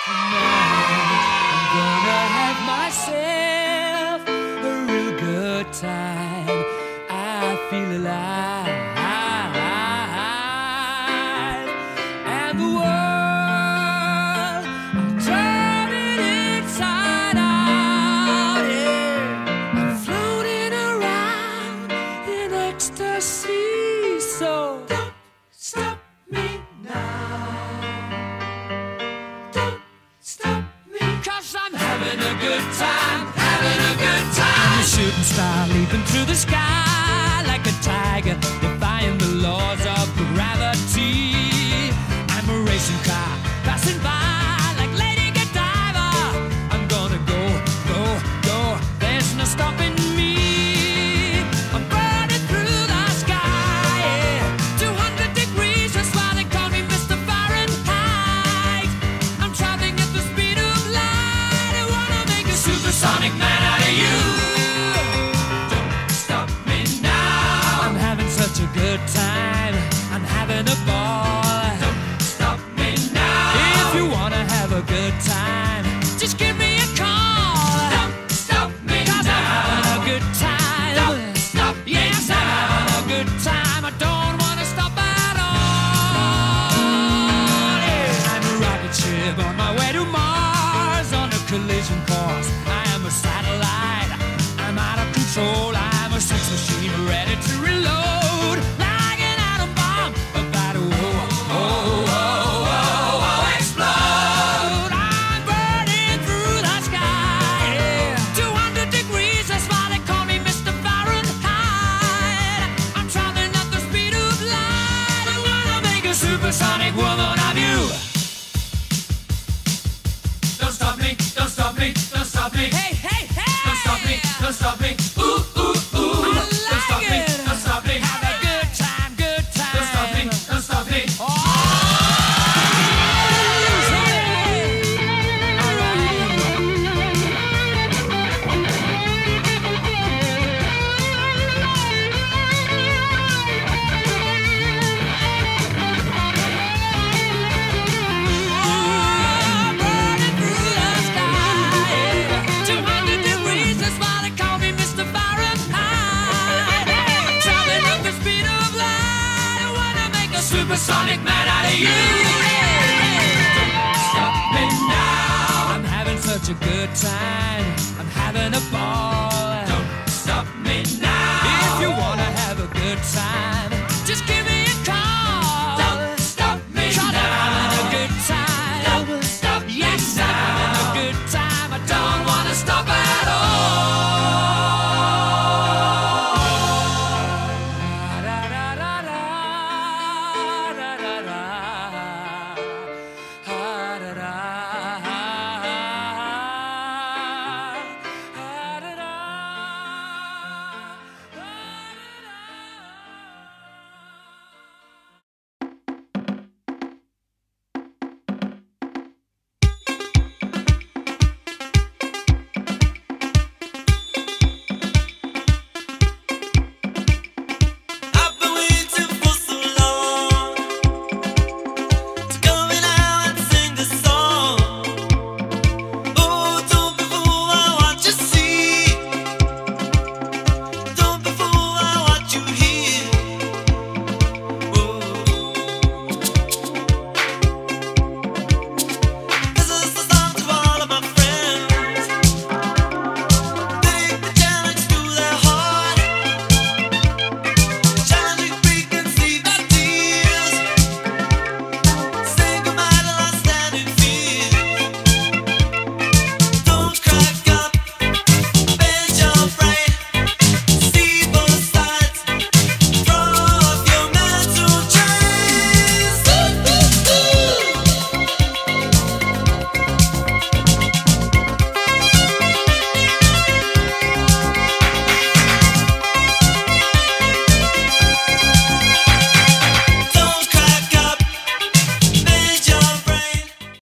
I'm gonna have myself a real good time. I feel alive, and the world, I'll turn it inside out. Yeah, I'm floating around in ecstasy. So don't stop me now. I'm having a good time, having a good time. I'm a shooting star leaping through the sky like a tiger, defying the laws of gravity. I'm a racing car passing by like Lady Godiva. I'm gonna go, go, go. There's no stopping me. I'm burning through the sky, yeah. 200 degrees, that's why they call me Mr. Fahrenheit. I'm traveling at the speed of light. I wanna make a supersonic man out of you. Don't stop me now. I'm having such a good time. I'm having a ball. Don't stop me now. If you wanna have a good time, just give me a call. Don't stop me now. 'Cause I'm having a good time. Don't stop me now. Yes, I'm having a good time. I don't wanna stop at all. Yeah. I'm a rocket ship on my way to Mars on a collision course. I am a satellite. I'm out of control. I'm a sex machine ready to reload. Like an atom bomb about to explode. I'm burning through the sky. Yeah. 200 degrees, that's why they call me Mr. Fahrenheit. I'm traveling at the speed of light. I wanna make a supersonic woman of you. Don't stop me, don't stop me, don't stop me. Hey, hey, hey! Don't stop me, don't stop me. Ooh, ooh, ooh. Don't stop me, don't stop me. Have a good time, good time. Don't stop me, don't stop me. Oh! Burning through the sky. 200 degrees, that's why they call me Mr. Fahrenheit. I'm traveling at the speed of light. I wanna make a supersonic man out of you. Don't stop me now. I'm having such a good time. I'm